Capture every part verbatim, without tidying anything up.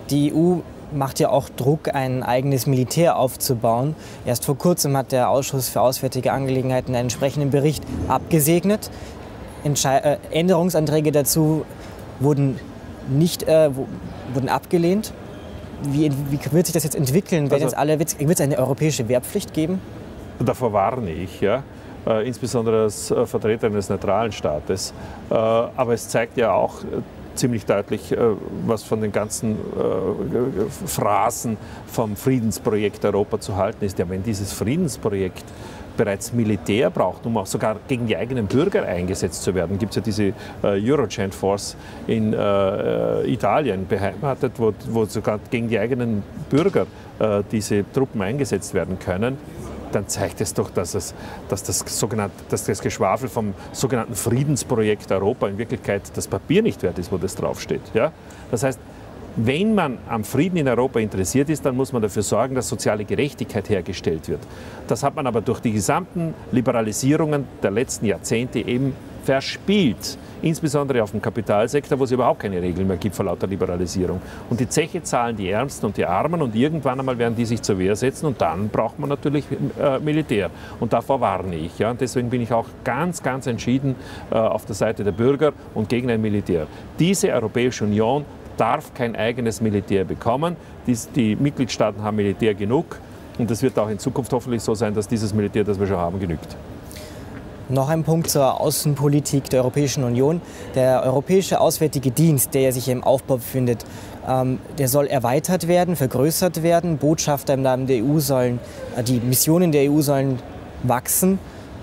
Die E U macht ja auch Druck, ein eigenes Militär aufzubauen. Erst vor kurzem hat der Ausschuss für Auswärtige Angelegenheiten einen entsprechenden Bericht abgesegnet. Entschei äh, Änderungsanträge dazu wurden, nicht, äh, wurden abgelehnt. Wie, wie wird sich das jetzt entwickeln? Werden Also, jetzt alle, wird es eine europäische Wehrpflicht geben? Davor warne ich, ja. Äh, insbesondere als äh, Vertreter eines neutralen Staates. Äh, aber es zeigt ja auch äh, ziemlich deutlich, äh, was von den ganzen äh, Phrasen vom Friedensprojekt Europa zu halten ist. Ja, wenn dieses Friedensprojekt bereits Militär braucht, um auch sogar gegen die eigenen Bürger eingesetzt zu werden, gibt es ja diese äh, Eurogent Force in äh, Italien beheimatet, wo, wo sogar gegen die eigenen Bürger äh, diese Truppen eingesetzt werden können. Dann zeigt es doch, dass, es, dass, das sogenannte, dass das Geschwafel vom sogenannten Friedensprojekt Europa in Wirklichkeit das Papier nicht wert ist, wo das draufsteht. Ja? Das heißt, wenn man am Frieden in Europa interessiert ist, dann muss man dafür sorgen, dass soziale Gerechtigkeit hergestellt wird. Das hat man aber durch die gesamten Liberalisierungen der letzten Jahrzehnte eben verspielt. Insbesondere auf dem Kapitalsektor, wo es überhaupt keine Regeln mehr gibt vor lauter Liberalisierung. Und die Zeche zahlen die Ärmsten und die Armen und irgendwann einmal werden die sich zur Wehr setzen und dann braucht man natürlich äh, Militär. Und davor warne ich. Ja? Und deswegen bin ich auch ganz, ganz entschieden äh, auf der Seite der Bürger und gegen ein Militär. Diese Europäische Union darf kein eigenes Militär bekommen. Die, die Mitgliedstaaten haben Militär genug und es wird auch in Zukunft hoffentlich so sein, dass dieses Militär, das wir schon haben, genügt. Noch ein Punkt zur Außenpolitik der Europäischen Union. Der Europäische Auswärtige Dienst, der ja sich im Aufbau befindet, ähm, der soll erweitert werden, vergrößert werden. Botschafter im Namen der E U sollen, äh, die Missionen der E U sollen wachsen.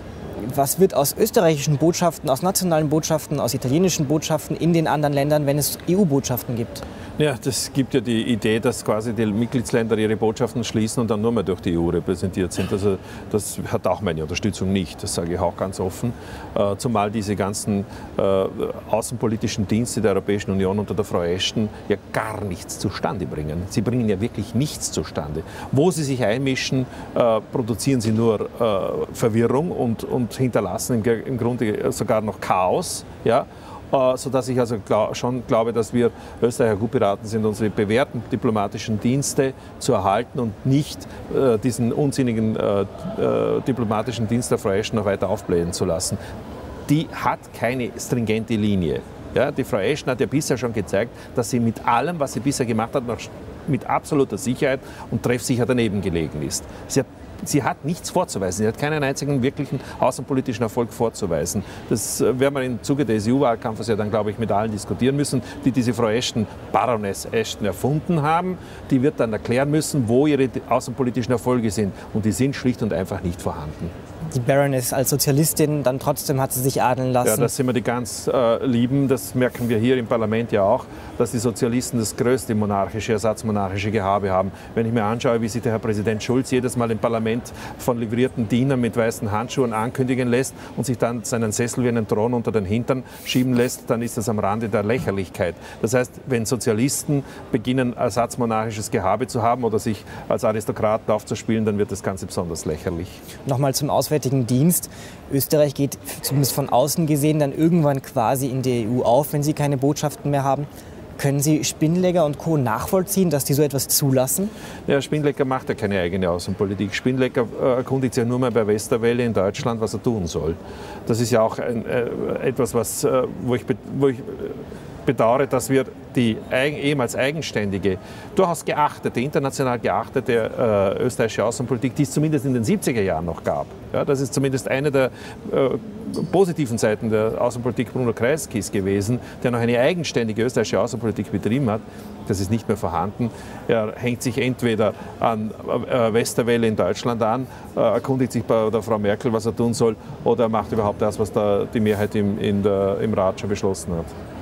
Was wird aus österreichischen Botschaften, aus nationalen Botschaften, aus italienischen Botschaften in den anderen Ländern, wenn es E U-Botschaften gibt? Ja, das gibt ja die Idee, dass quasi die Mitgliedsländer ihre Botschaften schließen und dann nur mehr durch die E U repräsentiert sind. Also das hat auch meine Unterstützung nicht, das sage ich auch ganz offen. Äh, zumal diese ganzen äh, außenpolitischen Dienste der Europäischen Union unter der Frau Ashton ja gar nichts zustande bringen. Sie bringen ja wirklich nichts zustande. Wo sie sich einmischen, äh, produzieren sie nur äh, Verwirrung und, und hinterlassen im, im Grunde sogar noch Chaos. Ja? Sodass ich also glaub, schon glaube, dass wir Österreicher gut beraten sind, unsere bewährten diplomatischen Dienste zu erhalten und nicht äh, diesen unsinnigen äh, äh, diplomatischen Dienst der Frau Ashton noch weiter aufblähen zu lassen. Die hat keine stringente Linie. Ja, die Frau Ashton hat ja bisher schon gezeigt, dass sie mit allem, was sie bisher gemacht hat, noch mit absoluter Sicherheit und treffsicher daneben gelegen ist. Sie hat Sie hat nichts vorzuweisen. Sie hat keinen einzigen wirklichen außenpolitischen Erfolg vorzuweisen. Das werden wir im Zuge des E U-Wahlkampfes ja dann, glaube ich, mit allen diskutieren müssen, die diese Frau Ashton, Baroness Ashton, erfunden haben. Die wird dann erklären müssen, wo ihre außenpolitischen Erfolge sind. Und die sind schlicht und einfach nicht vorhanden. Die Baroness als Sozialistin, dann trotzdem hat sie sich adeln lassen. Ja, das sind wir die ganz äh, Lieben. Das merken wir hier im Parlament ja auch, dass die Sozialisten das größte monarchische, ersatzmonarchische Gehabe haben. Wenn ich mir anschaue, wie sich der Herr Präsident Schulz jedes Mal im Parlament von livrierten Dienern mit weißen Handschuhen ankündigen lässt und sich dann seinen Sessel wie einen Thron unter den Hintern schieben lässt, dann ist das am Rande der Lächerlichkeit. Das heißt, wenn Sozialisten beginnen, ersatzmonarchisches Gehabe zu haben oder sich als Aristokraten aufzuspielen, dann wird das Ganze besonders lächerlich. Nochmal zum Auswärtigen Dienst. Österreich geht zumindest von außen gesehen dann irgendwann quasi in der E U auf, wenn sie keine Botschaften mehr haben. Können Sie Spindlecker und Co. nachvollziehen, dass die so etwas zulassen? Ja, Spindlecker macht ja keine eigene Außenpolitik. Spindlecker äh, erkundigt sich ja nur mal bei Westerwelle in Deutschland, was er tun soll. Das ist ja auch ein, äh, etwas, was, äh, wo ich, wo ich äh, bedauere, dass wir die eigen, ehemals eigenständige, durchaus geachtete, international geachtete äh, österreichische Außenpolitik, die es zumindest in den siebziger Jahren noch gab. Ja, das ist zumindest eine der äh, positiven Seiten der Außenpolitik Bruno Kreiskys gewesen, der noch eine eigenständige österreichische Außenpolitik betrieben hat. Das ist nicht mehr vorhanden. Er hängt sich entweder an äh, Westerwelle in Deutschland an, äh, erkundigt sich bei der Frau Merkel, was er tun soll, oder er macht überhaupt das, was da die Mehrheit im, in der, im Rat schon beschlossen hat.